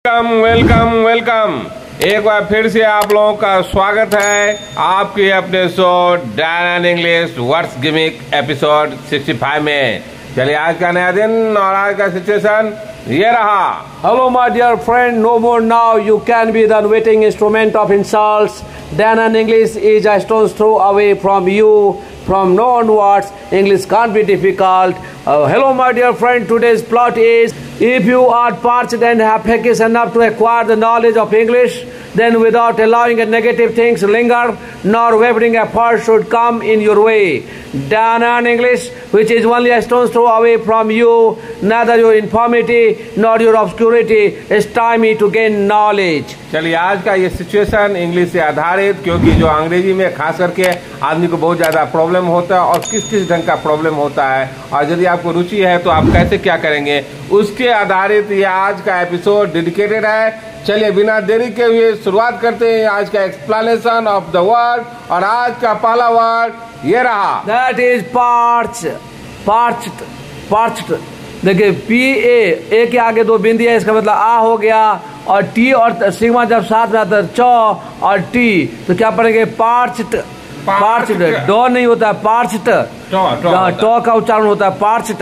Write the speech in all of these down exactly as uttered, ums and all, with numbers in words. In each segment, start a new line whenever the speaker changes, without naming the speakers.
Welcome welcome welcome एक बार फिर से आप लोगों का स्वागत है आपके अपने show Dan and English words gimmick episode पैंसठ में। चलिए आज का नया दिन और आज का सिचुएशन ये रहा।
Hello my dear friend, no more now you can be the waiting instrument of insults. Dan and English is a stone's throw away from you. From now onwards, English can't be difficult. Uh, hello my dear friend, today's plot is if you are parched and have peckish enough to acquire the knowledge of English, then without allowing a negative things linger, nor wavering effort should come in your way. Dan and English, which is only a stone's throw away from you, neither your infirmity nor your obscurity is time me to gain knowledge.
चलिए आज का ये situation English से आधारित, क्योंकि जो अंग्रेजी में खास करके आदमी को बहुत ज़्यादा प्रॉब्लम होता है और किस किस ढंग का प्रॉब्लम होता है, और यदि आपको रुचि है तो आप कैसे क्या करेंगे उसके आधारित ये आज का एपिसोड डेडिकेटेड है। चलिए बिना देरी के हुए शुरुआत करते हैं आज का एक्सप्लेनेशन ऑफ द वर्ड, और आज का पहला वर्ड ये रहा,
that is parch. Parched, parched देखिए पी ए ए के आगे दो बिंदी है, इसका मतलब आ हो गया, और टी और सिग्मा जब साथ में आता है चौ और टी तो क्या पढ़ेंगे पार्च्ड। पार्च्ड डॉ नहीं होता है, पार्च्ड टॉ का उच्चारण होता है पार्च्ड।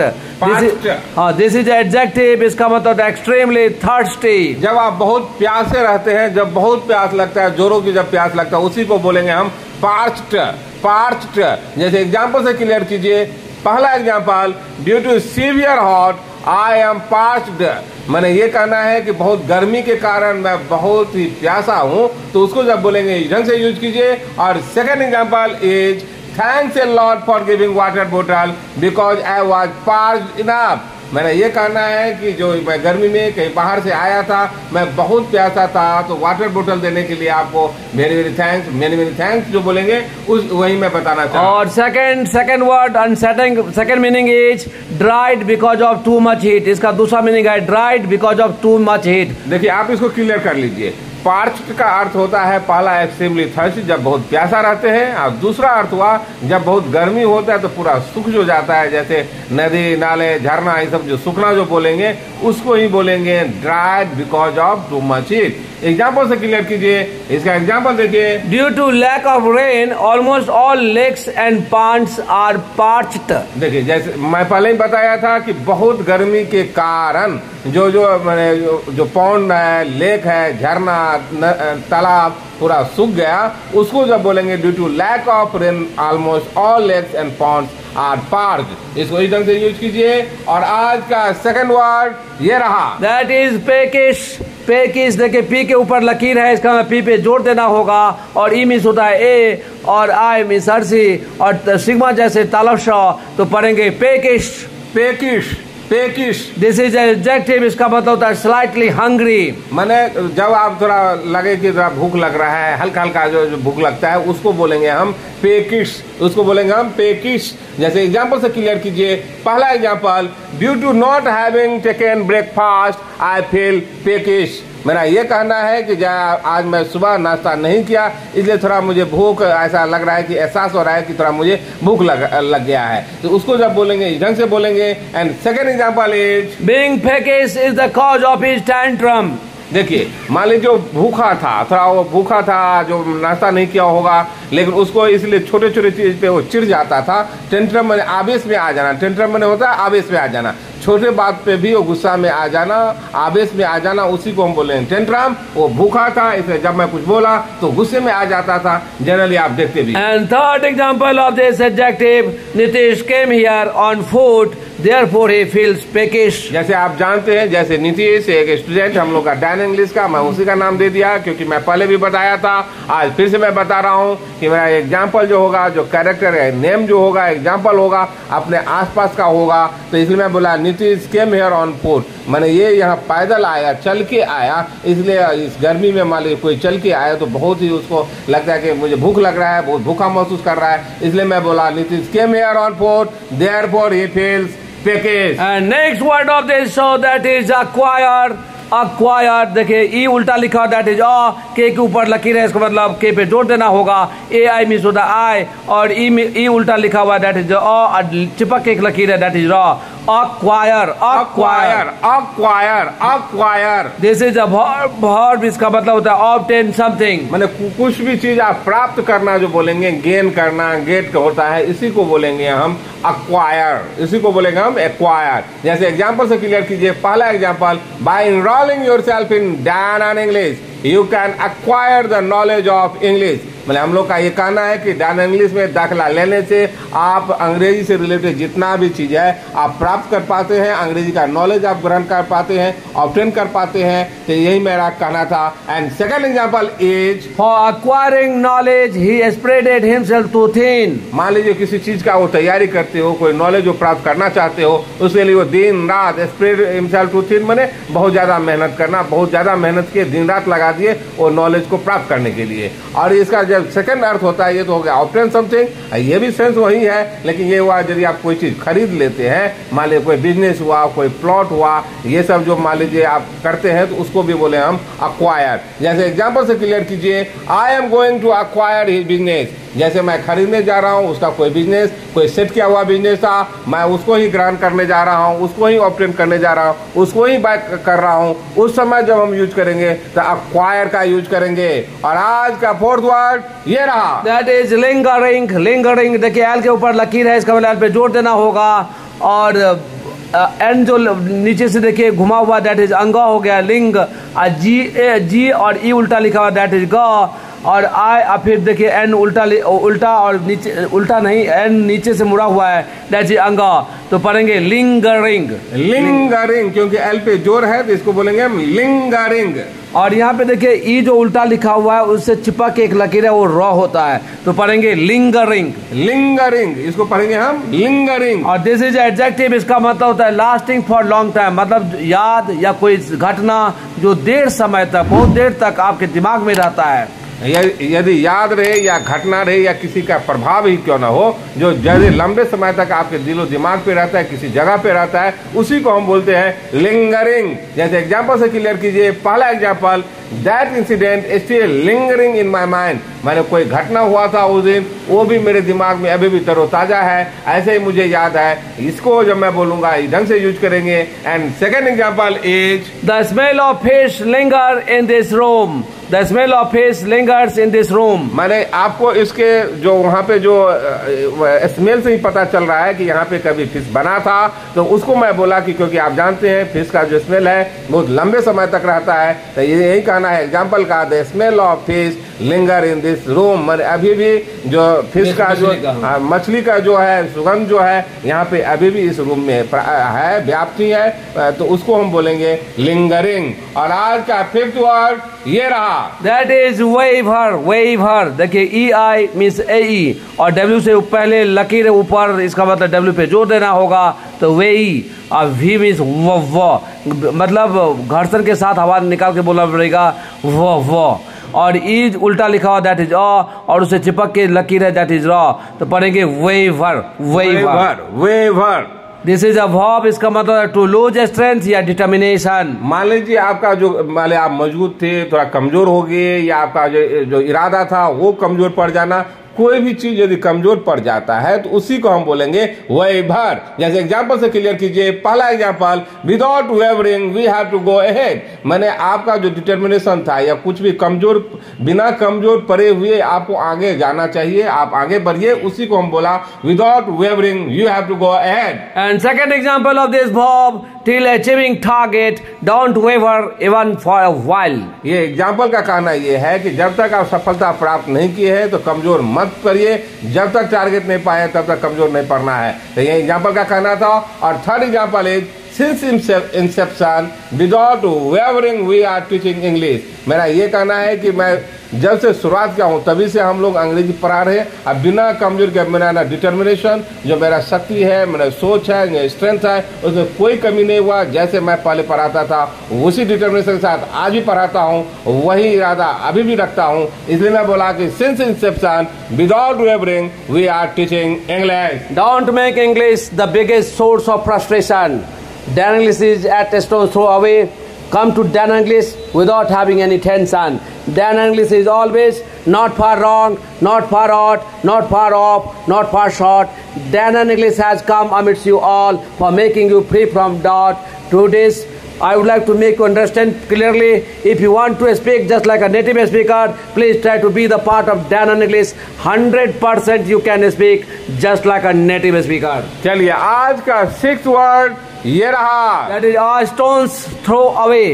हाँ दिस इज एडजेक्टिव, इसका मतलब एक्सट्रीमली थर्स्टी।
जब आप बहुत प्यासे रहते हैं, जब बहुत प्यास लगता है, जोरों की जब प्यास लगता है, उसी को बोलेंगे हम पार्च्ड। पार्च्ड जैसे एग्जाम्पल से क्लियर कीजिए। पहला example, due to severe hot I am parched, मैंने ये कहना है कि बहुत गर्मी के कारण मैं बहुत ही प्यासा हूँ, तो उसको जब बोलेंगे इस ढंग से यूज कीजिए। और second example is thanks a lot for giving water बोतल because I was parched enough, मैंने ये कहना है कि जो मैं गर्मी में कहीं बाहर से आया था, मैं बहुत प्यासा था, तो वाटर बोतल देने के लिए आपको very very thanks, many many thanks जो बोलेंगे उस वही मैं बताना चाहूँ।
और second second word and second second meaning is dried because of too much heat. इसका दूसरा मीनिंग है dried because of too much heat.
देखिए आप इसको क्लियर कर लीजिए। पार्च्ड का अर्थ होता है पहला एक्सट्रीमली थर्स्टी, जब बहुत प्यासा रहते हैं, और दूसरा अर्थ हुआ जब बहुत गर्मी होता है तो पूरा सूख जो जाता है, जैसे नदी नाले झरना ये सब जो सूखना जो बोलेंगे उसको ही बोलेंगे dried because of too much heat. Example से क्लियर कीजिए, इसका एग्जाम्पल देखिए।
Due to lack of rain almost all lakes and ponds are parched.
देखिए जैसे मैं पहले ही बताया था कि बहुत गर्मी के कारण जो जो मैंने जो, जो पौंड है, लेक है, झरना, तालाब पूरा सूख गया, उसको जब बोलेंगे due to lack of rain almost all lakes and ponds are parched. इसको इस ढंग से यूज कीजिए। और आज का सेकंड वर्ड ये रहा, दैट
इज पेकिश। पेकिश देखिए पी के ऊपर लकीर है, इसका पी पे जोड़ देना होगा, और ई मीन्स होता है ए, और आई मीन्स अर्सी, और सिग्मा जैसे तालब शॉ तो पढ़ेंगे peckish.
Peckish peckish
this is adjective, इसका मतलब होता है स्लाइटली हंग्री।
माने जब आप थोड़ा लगे कि थोड़ा भूख लग रहा है, हल्का हल्का जो, जो भूख लगता है, उसको बोलेंगे हम पेकिश। उसको बोलेंगे हम पेकिश। जैसे एग्जांपल से क्लियर कीजिए। पहला example, due to not having taken breakfast I feel peckish, मेरा ये कहना है कि आज मैं सुबह नाश्ता नहीं किया, इसलिए थोड़ा मुझे भूख ऐसा लग रहा है कि एहसास हो रहा है कि थोड़ा मुझे भूख लग लग गया है, तो उसको जब बोलेंगे इस ढंग से बोलेंगे। And second example is
being peckish is the cause of his tantrum.
देखिए मान लीजिए जो भूखा था, थोड़ा वो भूखा था, जो नाश्ता नहीं किया होगा, लेकिन उसको इसलिए छोटे छोटे चीज पे वो चिढ़ जाता था। टेंट्रम मैंने आवेश में आ जाना, टेंट्रम मैंने होता है आवेश में आ जाना, छोटे बात पे भी वो गुस्सा में आ जाना, आवेश में आ जाना, उसी को हम बोलेंगे टेंट्रम। वो भूखा था, इसलिए जब मैं कुछ बोला तो गुस्से में आ जाता था। जनरली आप देखते भी।
And third example of this adjective, Nitish came here on foot therefore he feels peckish.
जैसे आप जानते हैं, जैसे नीतीश एक स्टूडेंट हम लोग का डैन इंग्लिश का, मैं उसी का नाम दे दिया क्योंकि मैं पहले भी बताया था, आज फिर से मैं बता रहा हूँ कि मेरा एग्जाम्पल जो होगा, जो कैरेक्टर है, नेम जो होगा, एग्जाम्पल होगा, अपने आसपास का होगा, तो इसलिए मैं बोला Nitish came here on foot, मैंने ये यहाँ पैदल आया, चल के आया, इसलिए इस गर्मी में मान लीजिए कोई चल के आया तो बहुत ही उसको लगता है कि मुझे भूख लग रहा है, बहुत भूखा महसूस कर रहा है, इसलिए मैं बोला Nitish came here on foot therefore he feels peckish.
And next word of this show that is acquire. Acquire देखिए ई उल्टा लिखा, दैट इज अ, के के ऊपर लकीर है, इसका मतलब के पे जोड़ देना होगा। ए आई मीन्स होता है आई, और ई ई उल्टा लिखा हुआ दैट इज अ, चिपक के एक लकीर है that is raw. acquire,
acquire, acquire, acquire.
This is a verb, verb इसका मतलब होता है obtain something.
माने कुछ भी चीज आप प्राप्त करना जो बोलेंगे, गेन करना, गेट का होता है, इसी को बोलेंगे हम acquire, इसी को बोलेंगे हम acquire. जैसे एग्जांपल से क्लियर कीजिए. पहला example, by enrolling yourself in Danan English you can acquire the knowledge of English. मतलब हम लोग का ये कहना है कि डायन इंग्लिश में दाखिला लेने से आप अंग्रेजी से रिलेटेड जितना भी चीज है आप प्राप्त कर पाते हैं, अंग्रेजी का नॉलेज आप ग्रहण कर पाते हैं, ऑब्टेन कर पाते हैं. तो यही मेरा कहना था. And second example is
For acquiring knowledge, he spreaded himself too thin.
मान लीजिए किसी चीज का वो तैयारी करते हो, कोई नॉलेज जो प्राप्त करना चाहते हो, उसके लिए वो दिन रात स्प्रेड हिमसेल्फ टू थिन माने बहुत ज्यादा मेहनत करना, बहुत ज्यादा मेहनत किए, दिन रात लगा दिए वो नॉलेज को प्राप्त करने के लिए. और इसका जब सेकंड अर्थ होता है ये तो हो गया ऑब्टेन समथिंग. ये भी सेंस वही है, लेकिन ये हुआ यदि आप कोई चीज खरीद लेते हैं, मान लीजिए कोई बिजनेस हुआ, कोई प्लॉट हुआ, ये सब जो मान लीजिए आप करते हैं तो उसको भी बोले हम अक्वायर. जैसे एग्जांपल से क्लियर कीजिए. I am going to acquire his business. जैसे मैं खरीदने जा रहा हूं उसका कोई बिजनेस, कोई सेट किया हुआ बिजनेस था, मैं उसको ही ग्रहण करने जा रहा हूं, उसको ही ऑब्टेन करने जा रहा हूं, उसको ही बाय कर रहा हूं. उस समय जब हम यूज करेंगे तो अक्वायर का यूज करेंगे. और आज का फोर्थ वर्ड ये रहा,
That is lingering, lingering. देखिए एल के ऊपर लकीर है, इसका मतलब एल पे जोर देना होगा. और एन जो नीचे से देखिए घुमा हुआ दैट इज अंगा हो गया, लिंग. जी ए जी और ई उल्टा लिखा हुआ दैट इज ग. और आई अब फिर देखिए एन उल्टा उल्टा और नीचे उल्टा नहीं, एन नीचे से मुड़ा हुआ है दैट इज अंगा. तो पढ़ेंगे लिंगरिंग,
लिंगरिंग, क्योंकि एल पे जोर है तो इसको बोलेंगे हम लिंगरिंग.
और यहाँ पे देखिए ई जो उल्टा लिखा हुआ है उससे चिपक के एक लकीर है वो रॉ होता है. तो पढ़ेंगे लिंगरिंग,
लिंगरिंग, इसको पढ़ेंगे हम लिंगरिंग.
और दिस इज एडजेक्टिव. इसका मतलब होता है लास्टिंग फॉर लॉन्ग टाइम, मतलब याद या कोई घटना जो देर समय तक, बहुत देर तक आपके दिमाग में रहता है.
यदि याद रहे या घटना रहे या किसी का प्रभाव ही क्यों ना हो, जो जैसे लंबे समय तक आपके दिलो दिमाग पे रहता है, किसी जगह पे रहता है, उसी को हम बोलते हैं लिंगरिंग. जैसे एग्जांपल से क्लियर कीजिए. पहला example, that incident still lingering in my mind. मैंने कोई घटना हुआ था उस दिन, वो भी मेरे दिमाग में अभी भी तरोताजा है, ऐसे ही मुझे याद है. इसको जब मैं बोलूंगा इस ढंग से यूज करेंगे. And second example is
the smell of fish linger in this room. The smell of fish lingers in this room.
मैंने आपको इसके जो वहाँ पे जो स्मेल से ही पता चल रहा है कि यहाँ पे कभी फिश बना था, तो उसको मैं बोला कि क्योंकि आप जानते हैं फिश का जो स्मेल है बहुत लंबे समय तक रहता है, तो ये यही कहना है एग्जाम्पल का, the smell of fish linger in this room. मैंने अभी भी जो फिश का जो मछली का जो है सुगंध जो है यहाँ पे अभी भी इस रूम में है, व्याप्ति है, तो उसको हम बोलेंगे लिंगरिंग. और आज का फिफ्थ वर्ड ये रहा,
दैट इज वेवर. वेवर देखिए ई आई मीन्स ए ई और डब्ल्यू से पहले लकीर ऊपर, इसका मतलब डब्ल्यू पे जोर देना होगा. तो वे ई और वी मीन्स व व, मतलब घर्षण के साथ हवा निकाल के बोलना पड़ेगा व व. और ई उल्टा लिखा हुआ दैट इज अ, और उसे चिपक के लकीर है दैट इज रॉ. तो पढ़ेंगे waver, waver,
waver.
This is a verb. इसका मतलब टू लूज स्ट्रेंथ या डिटर्मिनेशन.
मान लीजिए आपका जो मान लीजिए आप मजबूत थे, थोड़ा कमजोर हो गए, या आपका जो जो इरादा था वो कमजोर पड़ जाना. कोई भी चीज यदि कमजोर पड़ जाता है तो उसी को हम बोलेंगे वेवर. जैसे एग्जांपल से क्लियर कीजिए. पहला example, without wavering we have to go ahead. मैंने आपका जो डिटर्मिनेशन था या कुछ भी कमजोर, बिना कमजोर पड़े हुए आपको आगे जाना चाहिए, आप आगे बढ़िए, उसी को हम बोला without wavering you have to go ahead.
And second example of this verb, till achieving target don't waver even for a while.
ये एग्जाम्पल का कहना ये है कि जब तक आप सफलता प्राप्त नहीं किए हैं तो कमजोर मत करिए, जब तक टारगेट नहीं पाए तब तक कमजोर नहीं पड़ना है. तो ये एग्जाम्पल का कहना था. और third example is, since inception without wavering we are teaching English. मेरा ये कहना है कि मैं जब से शुरुआत किया हूँ तभी से हम लोग अंग्रेजी पढ़ा रहे हैं. अब बिना कमजोर के मेरा ना डिटर्मिनेशन, जो मेरा शक्ति है, मेरा सोच है, मेरा स्ट्रेंथ है, उसमें कोई कमी नहीं हुआ. जैसे मैं पहले पढ़ाता था उसी डिटर्मिनेशन के साथ आज भी पढ़ाता हूँ, वही इरादा अभी भी रखता हूँ. इसलिए मैं बोला कि since inception without wavering we are teaching English.
Don't make English the biggest source of frustration. Dan English is at a stone's throw away come to Dana English without having any tension. Dana English is always not far wrong, not far out, not far off, not far short. Dana English has come amidst you all for making you free from doubt. To this, I would like to make you understand clearly. If you want to speak just like a native speaker, please try to be the part of Dana English. one hundred percent you can speak just like a native speaker.
चलिए आज का six word ये रहा.
That is a stone's throw away.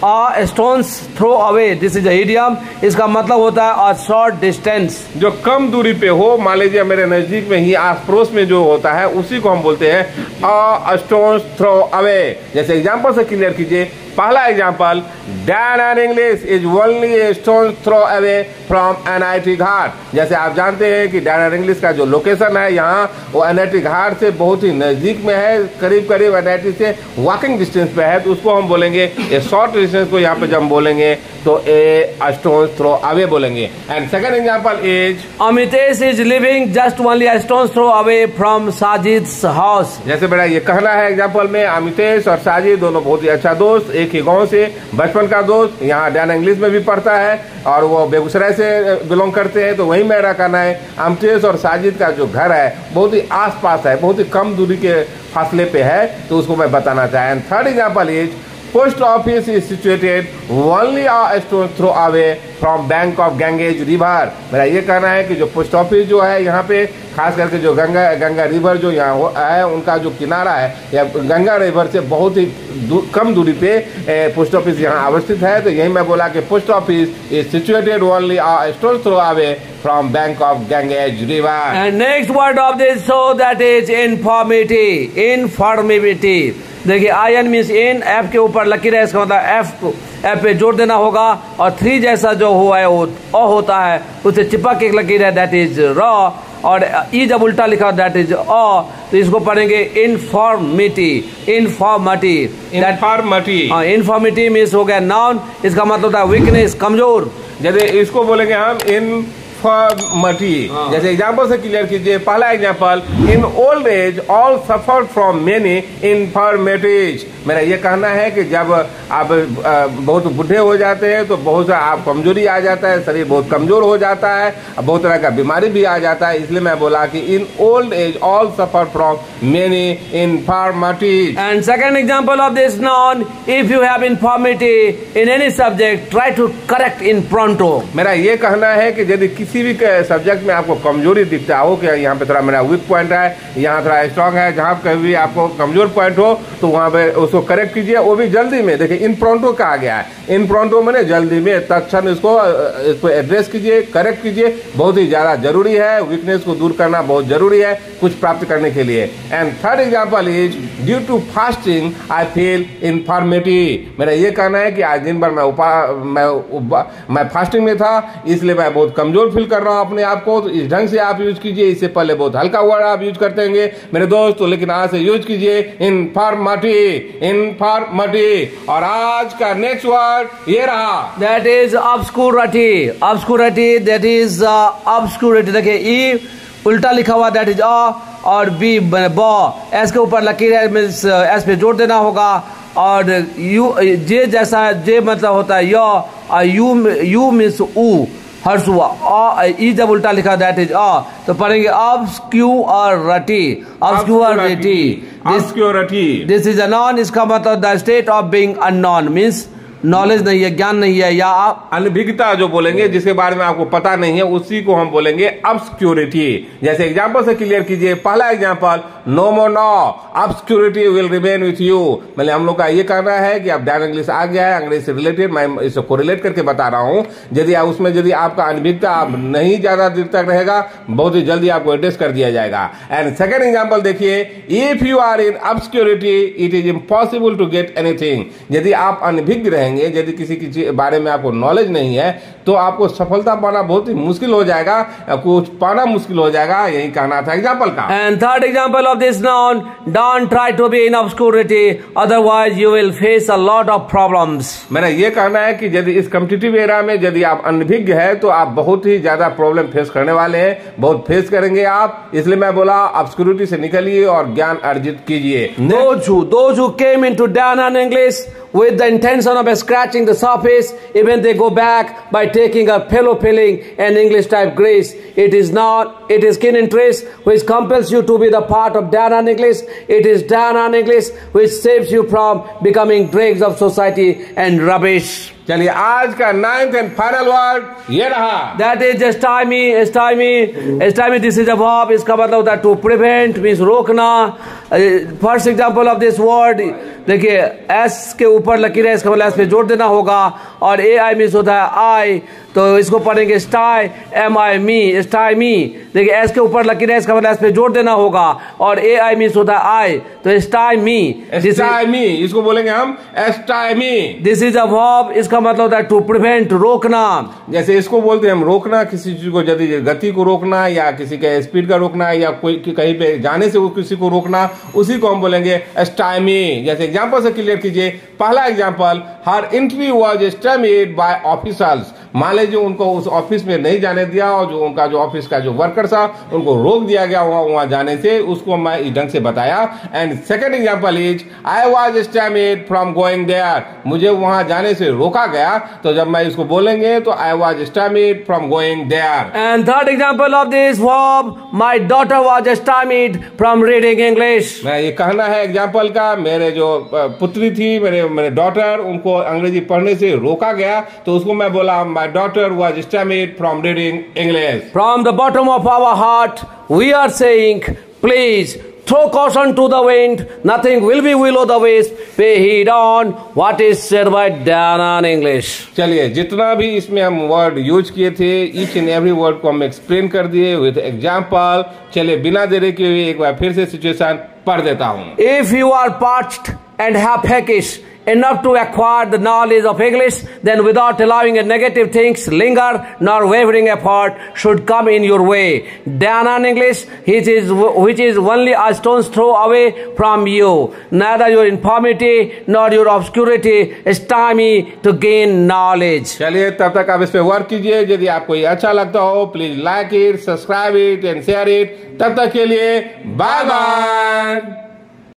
A stone's throw away. This is a idiom. इसका मतलब होता है a short distance.
जो कम दूरी पे हो, मान लीजिए मेरे नजदीक में ही आस पड़ोस में जो होता है उसी को हम बोलते हैं a stone's throw away. जैसे एग्जांपल से क्लियर कीजिए. पहला example, Dana English is only a stone's throw away from N I T घाट. जैसे आप जानते हैं कि Dana English का जो लोकेशन है यहाँ वो N I T घाट से बहुत ही नजदीक में है, करीब करीब N I T से वॉकिंग डिस्टेंस पे है, तो उसको हम बोलेंगे ए शॉर्ट डिस्टेंस को यहाँ पे जब हम बोलेंगे तो ए स्टोन थ्रो अवे बोलेंगे. And second example is
Amitesh is living just only a stone's throw away from Sajid's house.
जैसे बेटा ये कहना है एग्जांपल में, अमितेश और साजिद दोनों बहुत ही अच्छा दोस्त, एक ही गांव से बचपन का दोस्त, यहाँ डाना इंग्लिश में भी पढ़ता है और वो बेगूसराय से बिलोंग करते हैं. तो वही मेरा कहना है अमितेश और साजिद का जो घर है बहुत ही आस पास है, बहुत ही कम दूरी के फासले पे है, तो उसको मैं बताना चाहें. And third example is post office is situated only a stone throw away from bank of Ganges river. मेरा ये कहना है कि जो पोस्ट ऑफिस जो है यहाँ पे खास करके जो गंगा गंगा रिवर जो यहाँ है उनका जो किनारा है या गंगा रिवर से बहुत ही दू, कम दूरी पे पोस्ट ऑफिस यहाँ अवस्थित है. तो यही मैं बोला कि post office is situated only a stone throw away from bank of Ganges river.
And next word of this show that is infirmity. Infirmity देखिए, I N means in, F के ऊपर लकीर है, इसका मतलब एफ को एफ पे जोड़ देना होगा, और थ्री जैसा जो हुआ है वो अ होता है, उससे चिपक एक लकीर है, दैट इज र, और ई जब उल्टा लिखा दैट इज अ, तो इसको पढ़ेंगे इनफॉर्मिटी. इनफॉर्मिटी
इनफॉर्मिटी
इनफॉर्मिटी मीन्स हो गया नाउन, इसका मतलब होता है वीकनेस, कमजोर.
जैसे इसको बोलेंगे हम इन इनफॉर्मिटी. जैसे एग्जांपल से क्लियर कीजिए. पहला example, in old age all suffer from many infirmities. मेरा ये कहना है कि जब आप बहुत बूढ़े हो जाते हैं तो बहुत सा आप कमजोरी आ जाता है, शरीर बहुत कमजोर हो जाता है, बहुत तरह का बीमारी भी आ जाता है, इसलिए मैं बोला कि in old age all suffer from many infirmities.
And second example of this noun, if you have infirmity in any subject try to correct in pronto.
मेरा ये कहना है कि यदि किसी भी सब्जेक्ट में आपको कमजोरी दिखता हो कि यहाँ पे थोड़ा मेरा वीक पॉइंट है, यहाँ थोड़ा स्ट्रांग है, जहाँ कभी भी आपको कमजोर पॉइंट हो तो वहाँ पे उसको करेक्ट कीजिए, वो भी जल्दी में. देखिए इन प्रोंटो कहा गया है, इन प्रोंटो मैंने जल्दी में तत्क्षण इसको इसको एड्रेस कीजिए, करेक्ट कीजिए, बहुत ही ज्यादा जरूरी है. वीकनेस को दूर करना बहुत जरूरी है कुछ प्राप्त करने के लिए. And third example is due to fasting I feel infirmity. मेरा ये कहना है कि आज दिन भर मैं उपा मैं उपा, मैं फास्टिंग में था, इसलिए मैं बहुत कमजोर फील कर रहा हूं अपने आप को. तो इस ढंग से आप यूज कीजिए. इससे पहले बहुत हल्का वर्ड आप यूज करते होंगे मेरे दोस्त, तो लेकिन आज से यूज कीजिए इनफॉर्मिटी. इनफॉर्मिटी. और आज का नेक्स्ट वर्ड ये रहा,
that is obscurity. Obscurity that is obscurity. देखिए ई उल्टा लिखा हुआ दैट इज अ, और बी ब, एस के ऊपर लकीर है, मीन्स एस पे जोड़ देना होगा, और यू जे जैसा, जे मतलब होता है य, यू यू मीन्स ऊ, हर्ष हुआ, अ ई जब उल्टा लिखा दैट इज अ, तो पढ़ेंगे obscurity. Obscurity.
Obscurity.
This is a noun. इसका मतलब the state of being unknown means knowledge नहीं है, ज्ञान नहीं है, या आप
अनभिज्ञता जो बोलेंगे जिसके बारे में आपको पता नहीं है उसी को हम बोलेंगे ऑब्सक्यूरिटी. जैसे एग्जांपल से क्लियर कीजिए. पहला example, no more no obscurity will remain with you. मतलब हम लोग का ये कहना है कि अब डायन इंग्लिश आ गया है, अंग्रेजी से रिलेटेड, मैं इसको कोरिलेट करके बता रहा हूं. यदि उसमें यदि आपका अनभिज्ञता आप नहीं ज्यादा देर तक रहेगा, बहुत ही जल्दी आपको एड्रेस कर दिया जाएगा. एंड सेकेंड एग्जाम्पल देखिए, if you are in obscurity it is impossible to get anything. यदि आप अनभिज्ञ रहेंगे, यदि किसी के बारे में आपको नॉलेज नहीं है, तो आपको सफलता पाना बहुत ही मुश्किल हो जाएगा, कुछ पाना मुश्किल हो जाएगा. यही कहना था एग्जाम्पल का.
And third example of this noun, don't try to be in obscurity otherwise you will face a lot of problems.
मेरा ये कहना है कि यदि इस कॉम्पिटिटिव एरा में यदि आप अनभिज्ञ है तो आप बहुत ही ज्यादा प्रॉब्लम फेस करने वाले हैं, बहुत फेस करेंगे आप. इसलिए मैं बोला ऑब्सक्यूरिटी से निकलिए और ज्ञान अर्जित कीजिए.
Those who those who came into Dana English with the intention of scratching the surface, even they go back by taking a fellow feeling and English type grace. It is not, it is keen interest which compels you to be the part of Danan English. It is Danan English which saves you from becoming dregs of society and rubbish.
चलिए आज का ninth and final word ये रहा,
that is stymie. Stymie stymie this is a verb. इसका मतलब होता है to prevent, means रोकना. First example of this word देखिए, एस के ऊपर लकीर है, इसका मतलब एस पे जोड़ देना होगा. और ए आई मीन्स होता है आई, तो इसको पढ़ेंगे स्टाई, एम आई मी, स्टाई मी. देखिए एस के ऊपर लकीर है, इसका मतलब एस पे जोड़ देना होगा. और ए आई मीन्स होता है आई, तो स्टाई मी.
स्टाई मी, इसको बोलेंगे हम stymie.
This is a verb. इसका मतलब होता है टू प्रिवेंट, रोकना.
जैसे इसको बोलते हैं हम रोकना, किसी चीज को यदि गति को रोकना या किसी के स्पीड का रोकना या कोई कहीं पे जाने से किसी को रोकना, उसी को हम बोलेंगे स्टाइमी. जैसे एग्जांपल से क्लियर कीजिए. पहला example, her interview was stymied by officers. मान लीजिए उनको उस ऑफिस में नहीं जाने दिया और जो उनका जो ऑफिस का जो वर्कर था उनको रोक दिया गया वहां वहां जाने से, उसको मैं इस ढंग से बताया. And second example is I was stymied from going there. मुझे वहां जाने से रोका गया, तो जब मैं इसको बोलेंगे तो I was stymied from going there.
And third example of this verb, my daughter was stymied from reading English.
मैं ये कहना है एग्जांपल का, मेरे जो पुत्री थी, मेरे मेरे डॉटर, उनको अंग्रेजी पढ़ने से रोका गया, तो उसको मैं बोला my daughter was stymied from reading English.
From the bottom of our heart, we are saying, please throw caution to the wind. Nothing will be will o' the wisp. Pay heed on what is said by Danan English.
चलिए, जितना भी इसमें हम word use किए थे, each and every word को हम explain कर दिए विद एग्जाम्पल. चलिए, बिना देरी के हुए एक बार फिर से सिचुएशन पढ़ देता हूँ.
If you are parched and have peckish enough to acquire the knowledge of English, then without allowing a negative things linger nor wavering effort should come in your way. Danan English, which is which is only a stone's throw away from you. Neither your infirmity nor your obscurity stymie to gain knowledge.
चलिए, तब तक आप इस पे work कीजिए. यदि आपको ये अच्छा लगता हो, please like it, subscribe it and share it. तब तक के लिए बाय बाय.